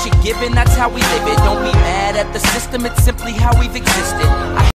what you're given, that's how we live it. Don't be mad at the system, it's simply how we've existed.